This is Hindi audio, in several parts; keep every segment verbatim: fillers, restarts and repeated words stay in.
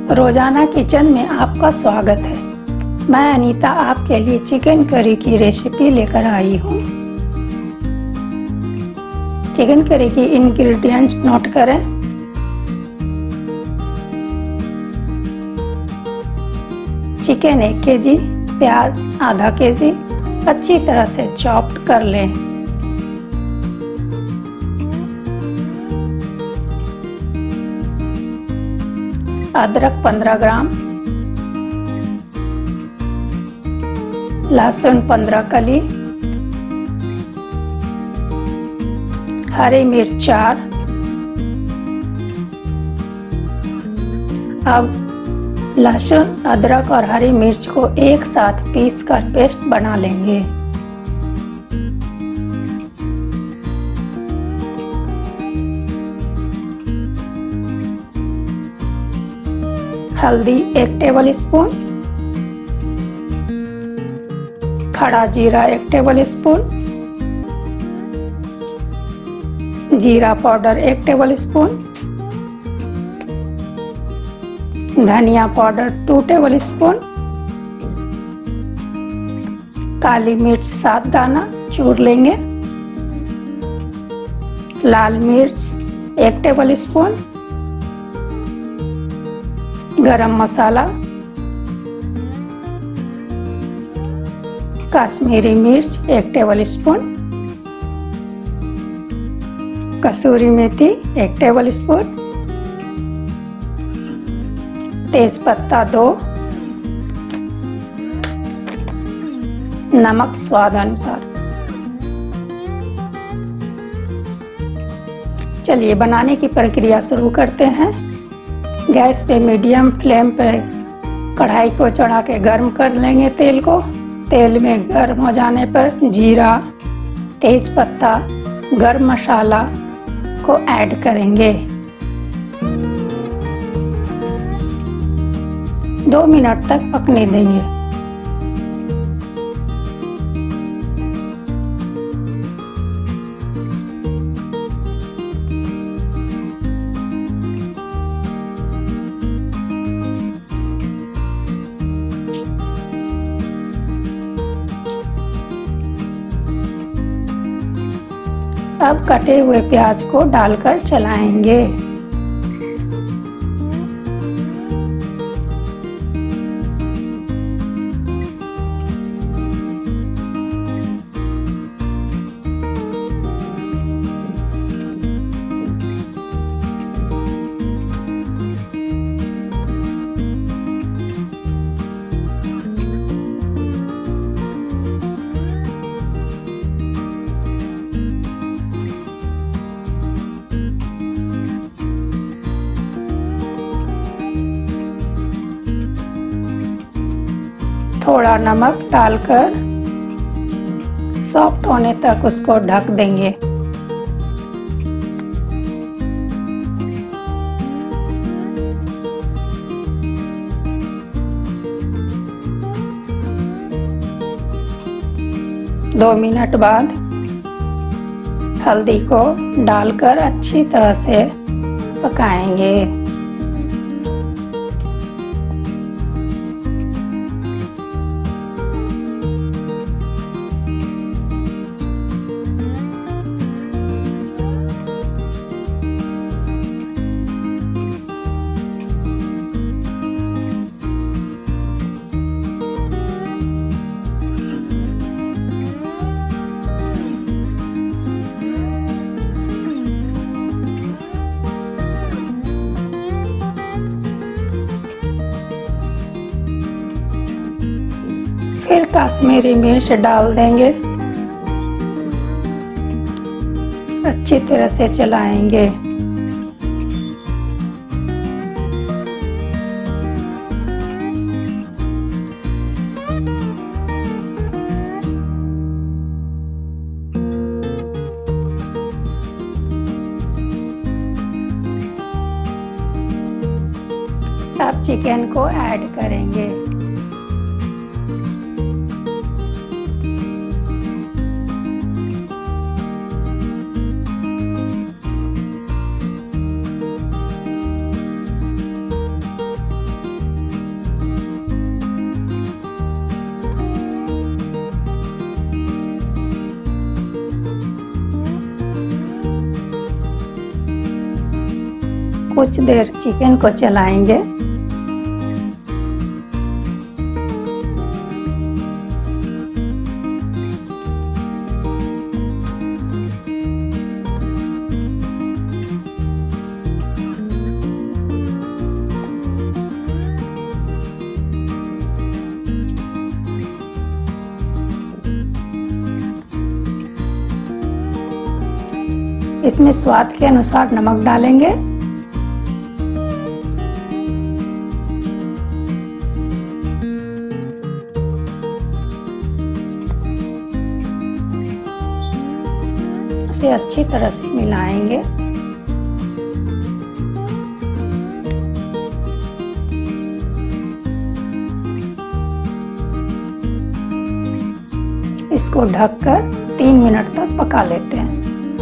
रोजाना किचन में आपका स्वागत है। मैं अनीता आपके लिए चिकन करी की रेसिपी लेकर आई हूँ। चिकन करी की इंग्रेडिएंट्स नोट करें। चिकन एक केजी, प्याज आधा केजी, अच्छी तरह से चॉप्ड कर लें। अदरक पंद्रह ग्राम, लहसुन पंद्रह कली, हरी मिर्च चार। अब लहसुन, अदरक और हरी मिर्च को एक साथ पीस कर पेस्ट बना लेंगे। हल्दी एक टेबल स्पून, खड़ा जीरा एक टेबल स्पून, जीरा पाउडर एक टेबल स्पून, धनिया पाउडर टू टेबल स्पून, काली मिर्च सात दाना चूर लेंगे, लाल मिर्च एक टेबल स्पून, गरम मसाला, कश्मीरी मिर्च एक टेबल स्पून, कसूरी मेथी एक टेबल स्पून, तेज पत्ता दो, नमक स्वाद अनुसार। चलिए बनाने की प्रक्रिया शुरू करते हैं। गैस पे मीडियम फ्लेम पे कढ़ाई को चढ़ा के गर्म कर लेंगे तेल को। तेल में गर्म हो जाने पर जीरा, तेज पत्ता, गरम मसाला को ऐड करेंगे। दो मिनट तक पकने देंगे। अब कटे हुए प्याज को डालकर चलाएंगे। थोड़ा नमक डालकर सॉफ्ट होने तक उसको ढक देंगे। दो मिनट बाद हल्दी को डालकर अच्छी तरह से पकाएंगे। फिर कश्मीरी मिर्च डाल देंगे। अच्छी तरह से चलाएंगे। अब चिकन को ऐड करेंगे। कुछ देर चिकन को चलाएंगे। इसमें स्वाद के अनुसार नमक डालेंगे। इसे अच्छी तरह से मिलाएंगे। इसको ढककर तीन मिनट तक पका लेते हैं।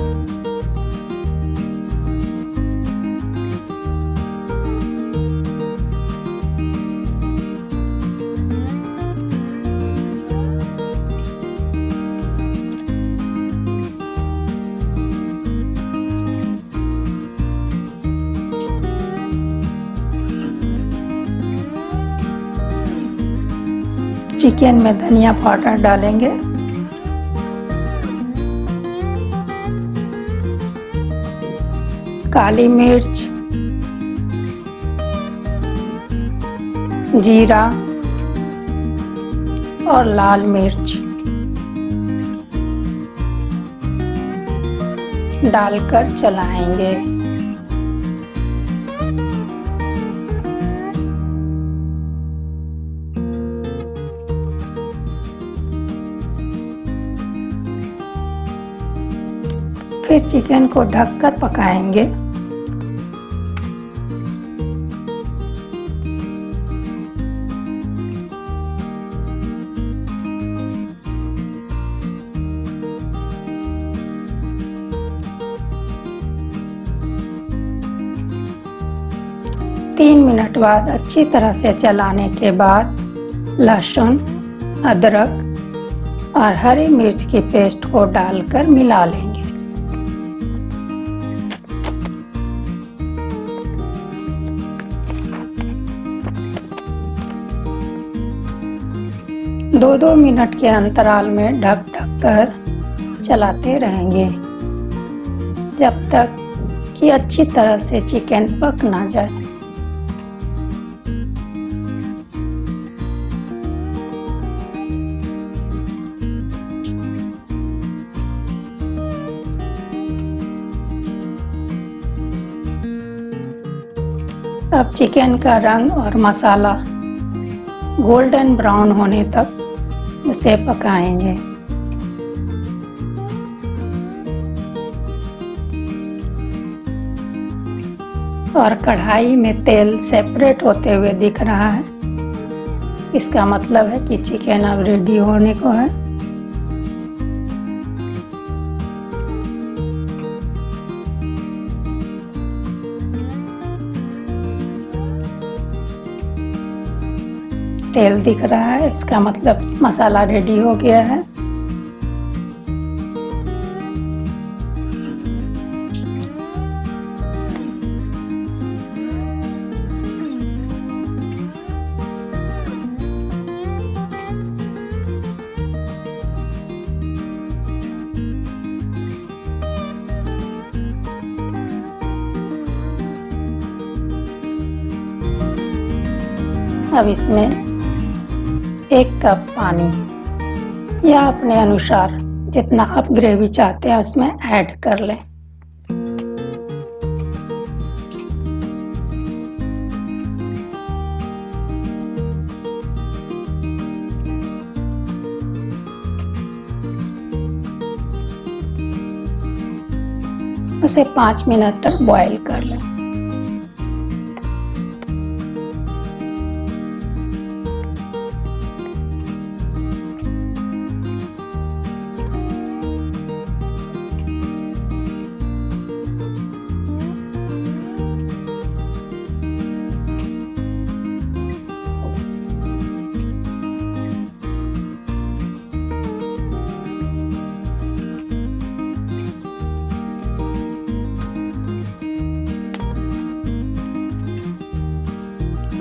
चिकन में धनिया पाउडर डालेंगे। काली मिर्च, जीरा और लाल मिर्च डालकर चलाएंगे। फिर चिकन को ढककर पकाएंगे। तीन मिनट बाद अच्छी तरह से चलाने के बाद लहसुन, अदरक और हरी मिर्च की पेस्ट को डालकर मिला लेंगे। दो दो मिनट के अंतराल में ढक ढक कर चलाते रहेंगे जब तक कि अच्छी तरह से चिकन पक ना जाए। अब चिकन का रंग और मसाला गोल्डन ब्राउन होने तक उसे पकाएंगे। और कढ़ाई में तेल सेपरेट होते हुए दिख रहा है। इसका मतलब है कि चिकन अब रेडी होने को है। तेल दिख रहा है, इसका मतलब मसाला रेडी हो गया है। अब इसमें एक कप पानी या अपने अनुसार जितना आप ग्रेवी चाहते हैं उसमें ऐड कर लें। उसे पाँच मिनट तक बॉईल कर लें।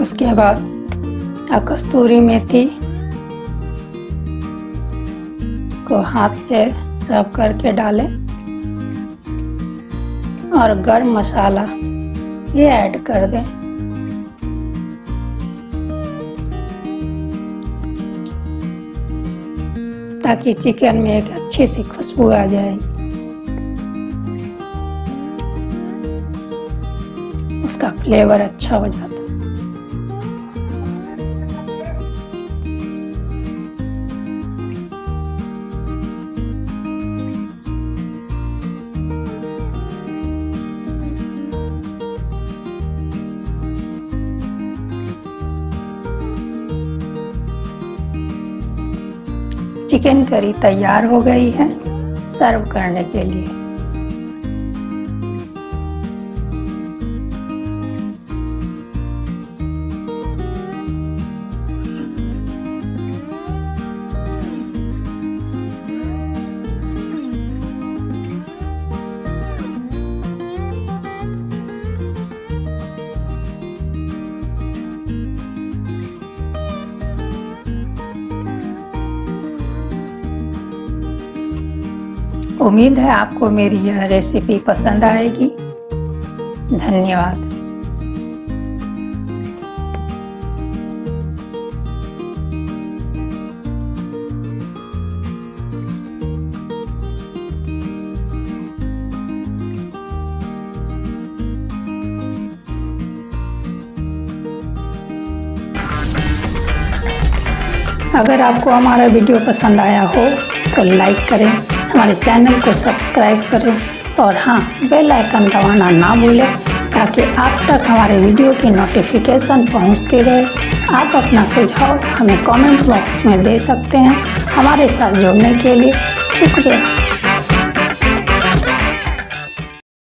उसके बाद कस्तूरी मेथी को हाथ से रब करके डालें और गरम मसाला ये ऐड कर दें। ताकि चिकन में एक अच्छी सी खुशबू आ जाए, उसका फ्लेवर अच्छा हो जाता है। चिकन करी तैयार हो गई है सर्व करने के लिए। उम्मीद है आपको मेरी यह रेसिपी पसंद आएगी। धन्यवाद। अगर आपको हमारा वीडियो पसंद आया हो तो लाइक करें, हमारे चैनल को सब्सक्राइब करें और हाँ, बेल आइकन दबाना ना भूलें ताकि आप तक हमारे वीडियो की नोटिफिकेशन पहुंचती रहे। आप अपना सुझाव हमें कमेंट बॉक्स में दे सकते हैं। हमारे साथ जुड़ने के लिए शुक्रिया।